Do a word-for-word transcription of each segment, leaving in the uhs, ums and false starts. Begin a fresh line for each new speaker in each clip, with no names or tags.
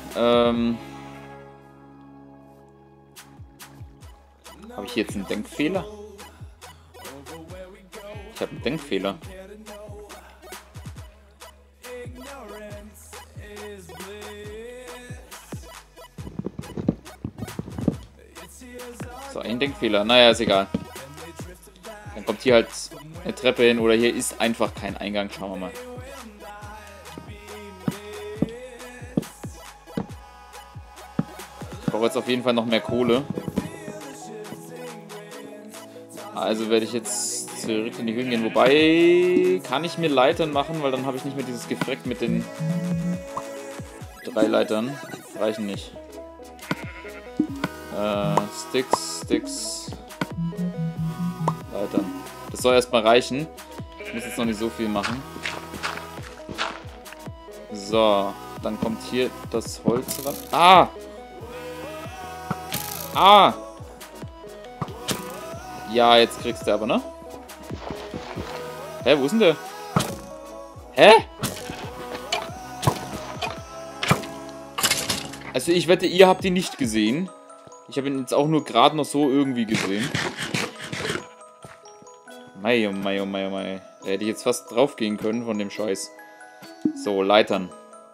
Ähm... Habe ich jetzt einen Denkfehler? Ich habe einen Denkfehler. So, ein Denkfehler. Naja, ist egal. Dann kommt hier halt eine Treppe hin oder hier ist einfach kein Eingang. Schauen wir mal. Ich brauche jetzt auf jeden Fall noch mehr Kohle. Also werde ich jetzt zurück in die Höhlen gehen. Wobei, kann ich mir Leitern machen, weil dann habe ich nicht mehr dieses Gefreck mit den drei Leitern. Reichen nicht. Äh, Sticks, Sticks. Leitern. Das soll erstmal reichen. Ich muss jetzt noch nicht so viel machen. So, dann kommt hier das Holz ran. Ah! Ah! Ja, jetzt kriegst du aber, ne? Hä, wo ist denn der? Hä? Also ich wette, ihr habt ihn nicht gesehen. Ich habe ihn jetzt auch nur gerade noch so irgendwie gesehen. Mei, oh mei, oh mei, oh mei. Da hätte ich jetzt fast drauf gehen können von dem Scheiß. So, Leitern.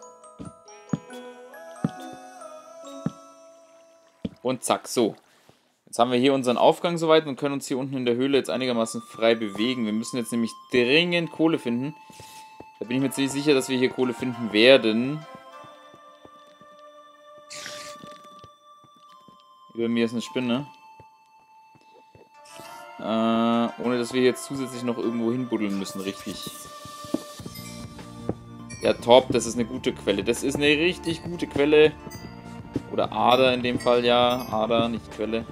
Und zack, so. Jetzt haben wir hier unseren Aufgang soweit und können uns hier unten in der Höhle jetzt einigermaßen frei bewegen. Wir müssen jetzt nämlich dringend Kohle finden. Da bin ich mir ziemlich sicher, dass wir hier Kohle finden werden. Über mir ist eine Spinne. Äh, ohne dass wir jetzt zusätzlich noch irgendwo hinbuddeln müssen, richtig. Ja, top, das ist eine gute Quelle. Das ist eine richtig gute Quelle. Oder Ader in dem Fall, ja. Ader, nicht Quelle.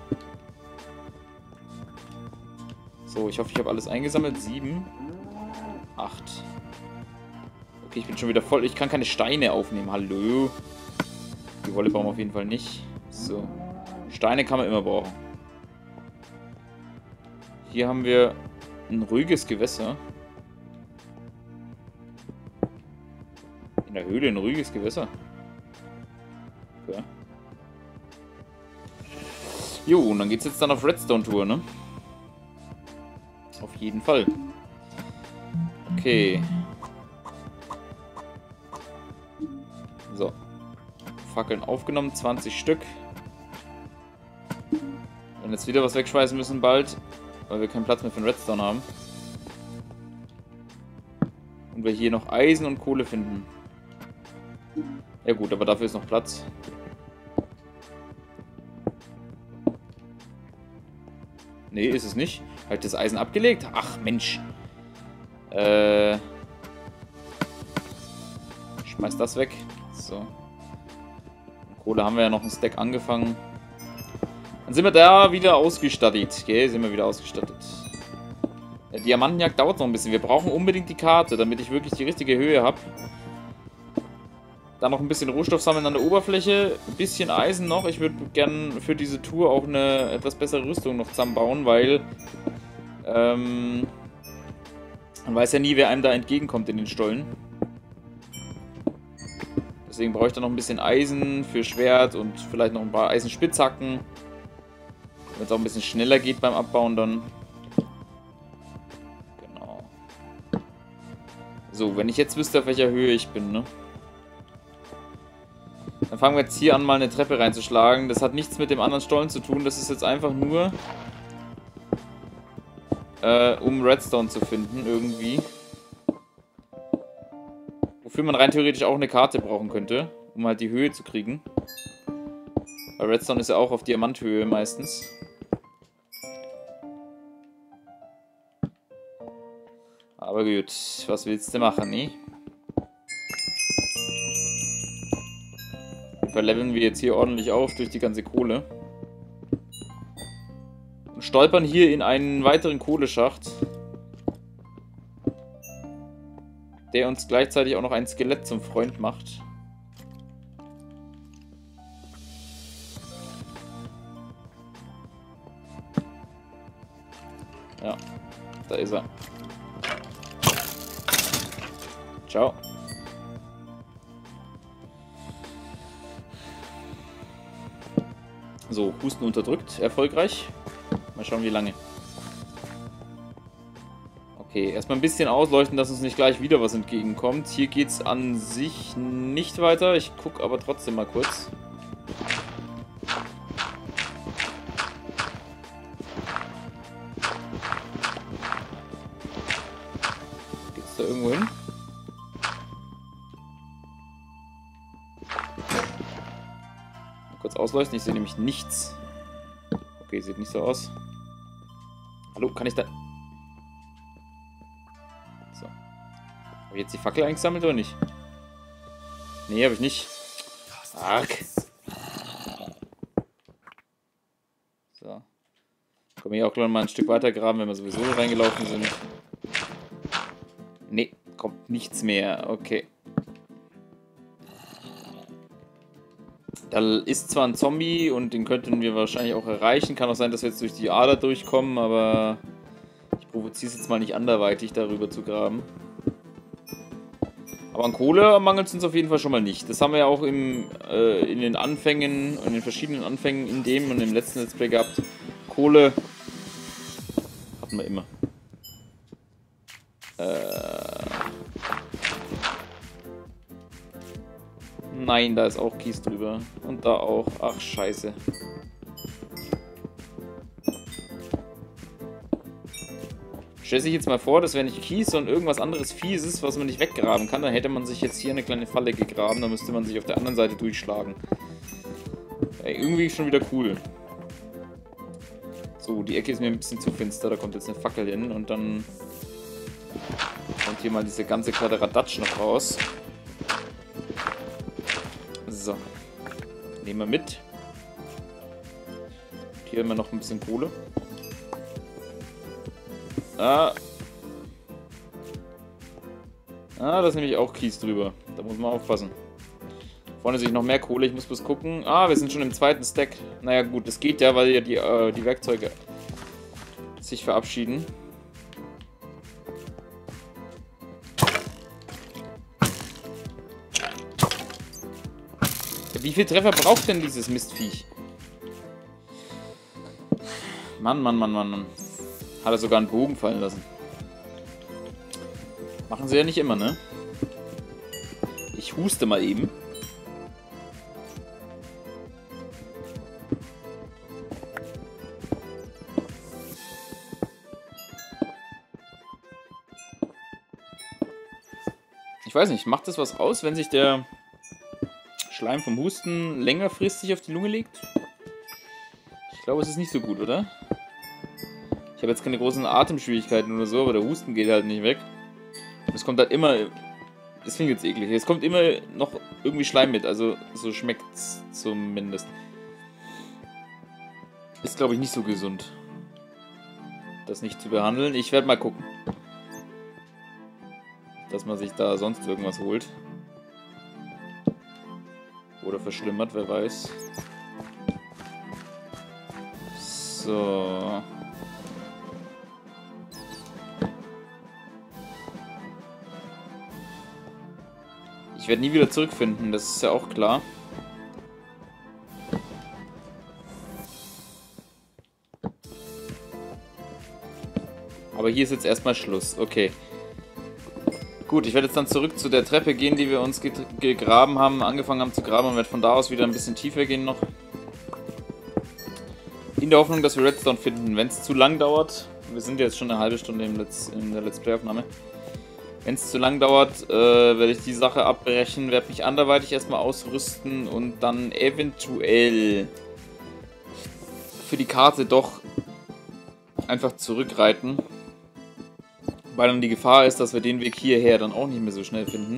So, ich hoffe, ich habe alles eingesammelt. Sieben. Acht. Okay, ich bin schon wieder voll. Ich kann keine Steine aufnehmen. Hallo. Die Wolle brauchen wir auf jeden Fall nicht. So. Steine kann man immer brauchen. Hier haben wir ein ruhiges Gewässer. In der Höhle ein ruhiges Gewässer. Okay. Jo, und dann geht's jetzt dann auf Redstone-Tour, ne? Auf jeden Fall. Okay. So. Fackeln aufgenommen, zwanzig Stück. Wir werden jetzt wieder was wegschmeißen müssen bald, weil wir keinen Platz mehr für den Redstone haben. Und wir hier noch Eisen und Kohle finden. Ja gut, aber dafür ist noch Platz. Nee, ist es nicht. Habe ich das Eisen abgelegt? Ach, Mensch. Äh. Schmeiß das weg. So. Kohle haben wir ja noch einen Stack angefangen. Dann sind wir da wieder ausgestattet. Okay, sind wir wieder ausgestattet. Der Diamantenjagd dauert noch ein bisschen. Wir brauchen unbedingt die Karte, damit ich wirklich die richtige Höhe habe. Dann noch ein bisschen Rohstoff sammeln an der Oberfläche. Ein bisschen Eisen noch. Ich würde gerne für diese Tour auch eine etwas bessere Rüstung noch zusammenbauen, weil ähm, man weiß ja nie, wer einem da entgegenkommt in den Stollen. Deswegen brauche ich da noch ein bisschen Eisen für Schwert und vielleicht noch ein paar Eisenspitzhacken. Wenn es auch ein bisschen schneller geht beim Abbauen dann. Genau. So, wenn ich jetzt wüsste, auf welcher Höhe ich bin, ne? Dann fangen wir jetzt hier an, mal eine Treppe reinzuschlagen. Das hat nichts mit dem anderen Stollen zu tun. Das ist jetzt einfach nur, äh, um Redstone zu finden, irgendwie. Wofür man rein theoretisch auch eine Karte brauchen könnte, um halt die Höhe zu kriegen. Weil Redstone ist ja auch auf Diamanthöhe meistens. Aber gut, was willst du machen, ne? Verleveln wir jetzt hier ordentlich auf durch die ganze Kohle. Und stolpern hier in einen weiteren Kohleschacht, der uns gleichzeitig auch noch ein Skelett zum Freund macht. Ja, da ist er. Ciao. So, Husten unterdrückt. Erfolgreich. Mal schauen, wie lange. Okay, erstmal ein bisschen ausleuchten, dass uns nicht gleich wieder was entgegenkommt. Hier geht es an sich nicht weiter. Ich gucke aber trotzdem mal kurz. Geht's da irgendwo hin? Mal kurz ausleuchten. Ich sehe nämlich nichts. Okay, sieht nicht so aus. Hallo, kann ich da... So. Habe ich jetzt die Fackel eingesammelt oder nicht? Nee, habe ich nicht. Ach. So. Können wir hier auch gleich mal ein Stück weiter graben, wenn wir sowieso reingelaufen sind. Nee, kommt nichts mehr. Okay. Da ist zwar ein Zombie und den könnten wir wahrscheinlich auch erreichen. Kann auch sein, dass wir jetzt durch die Ader durchkommen, aber ich provoziere es jetzt mal nicht anderweitig, darüber zu graben. Aber an Kohle mangelt es uns auf jeden Fall schon mal nicht. Das haben wir ja auch im, äh, in den Anfängen, in den verschiedenen Anfängen in dem und im letzten Let's Play gehabt. Kohle hatten wir immer. Äh Nein, da ist auch Kies drüber. Und da auch. Ach, scheiße. Stellt sich jetzt mal vor, dass wenn nicht Kies und irgendwas anderes Fieses, was man nicht weggraben kann, dann hätte man sich jetzt hier eine kleine Falle gegraben, dann müsste man sich auf der anderen Seite durchschlagen. Ey, irgendwie schon wieder cool. So, die Ecke ist mir ein bisschen zu finster, da kommt jetzt eine Fackel hin und dann kommt hier mal diese ganze Kladderadatsch noch raus. So. Nehmen wir mit. Hier haben wir noch ein bisschen Kohle. Ah. Ah, da ist nämlich auch Kies drüber. Da muss man aufpassen. Vorne sehe ich noch mehr Kohle. Ich muss bloß gucken. Ah, wir sind schon im zweiten Stack. Naja gut, das geht ja, weil ja die, äh, die Werkzeuge sich verabschieden. Wie viel Treffer braucht denn dieses Mistviech? Mann, Mann, Mann, Mann, Mann. Hat er sogar einen Bogen fallen lassen. Machen sie ja nicht immer, ne? Ich huste mal eben. Ich weiß nicht, macht das was aus, wenn sich der Schleim vom Husten längerfristig auf die Lunge legt? Ich glaube, es ist nicht so gut, oder? Ich habe jetzt keine großen Atemschwierigkeiten oder so, aber der Husten geht halt nicht weg. Es kommt halt immer... Das klingt jetzt eklig. Es kommt immer noch irgendwie Schleim mit, also so schmeckt es zumindest. Ist, glaube ich, nicht so gesund, das nicht zu behandeln. Ich werde mal gucken, dass man sich da sonst irgendwas holt. Oder verschlimmert, wer weiß. So. Ich werde nie wieder zurückfinden, das ist ja auch klar. Aber hier ist jetzt erstmal Schluss. Okay. Gut, ich werde jetzt dann zurück zu der Treppe gehen, die wir uns gegraben haben, angefangen haben zu graben und werde von da aus wieder ein bisschen tiefer gehen noch. In der Hoffnung, dass wir Redstone finden. Wenn es zu lang dauert, wir sind jetzt schon eine halbe Stunde im Let's, in der Let's Play-Aufnahme. Wenn es zu lang dauert, äh, werde ich die Sache abbrechen, werde mich anderweitig erstmal ausrüsten und dann eventuell für die Karte doch einfach zurückreiten. Weil dann die Gefahr ist, dass wir den Weg hierher dann auch nicht mehr so schnell finden.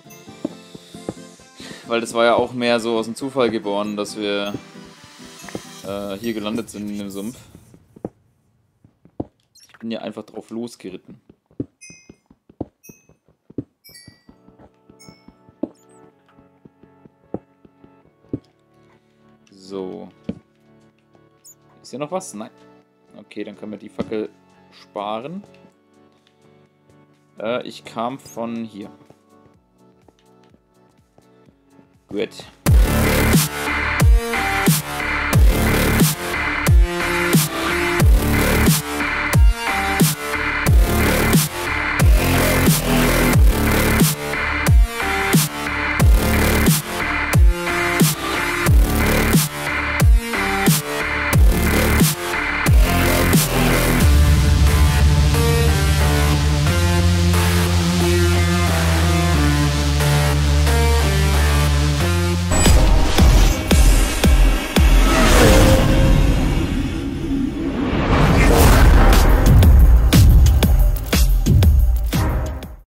Weil das war ja auch mehr so aus dem Zufall geboren, dass wir äh, hier gelandet sind in dem Sumpf. Ich bin ja einfach drauf losgeritten. So. Ist hier noch was? Nein. Okay, dann können wir die Fackel sparen. Äh, ich kam von hier. Gut.